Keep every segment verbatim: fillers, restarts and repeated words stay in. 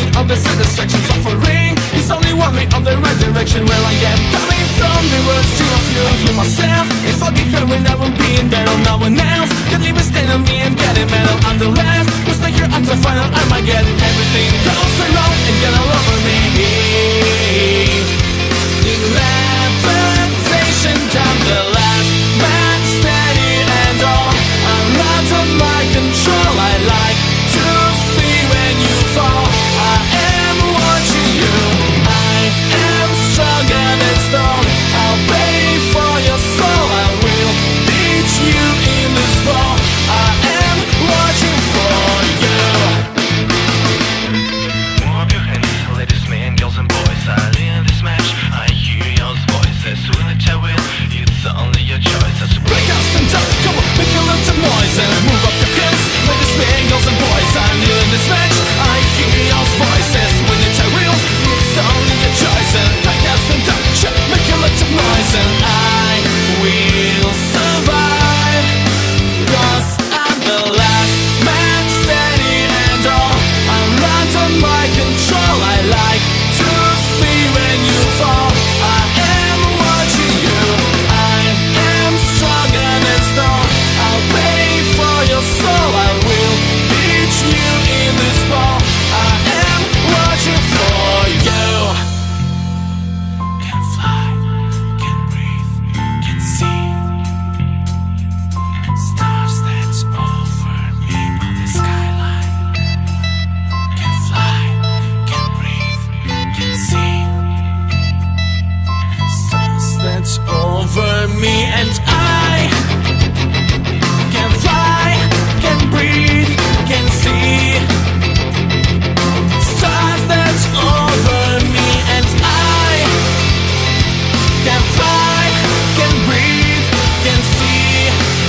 all the satisfaction suffering is only one way on the right direction. Where I am coming from, the words to of you. I hear myself, if I get hurt when I will be in there, no one else can leave a stain on me and get it metal on the left. Just like your after final Armageddon, everything goes around and get all over me. The levitation down the last man steady and all. I'm not on my control. I like to see when you fall. I am watching you. I am stronger than stone. I'll pay for your soul. I will beat you in this ball. I am watching for you. Warm your hands, ladies, men, girls and boys. I'll in this match. I hear your voices. Will it I will? It's only your choice. As Break out, stand up, come on, make a lot of noise and move up your hips. Ladies, men, girls and boys. I'm new in this match. I hear your voices. When it's I will, it's only your choice. And break out, stand up, shut, make a lot of noise and I will survive. Cause I'm the last man steady and all. I'm not on my control. I like to see when you fall. I am watching you. I am stronger than stone. I'll pay for your soul. I will beat you in this ball. I am watching for you. Can fly, can breathe, can see. Stars that's over me on the skyline. Can fly, can breathe, can see. Stars that's over me and I can fly, can breathe, can see. Stars that's over me and I can fly, can breathe, can see.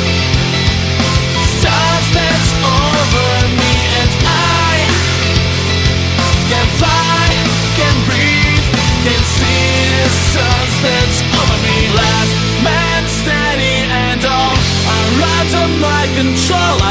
Stars that's over me and I can fly, can breathe, can see. Stars that's over me. Last man steady and all. I'm right on my control.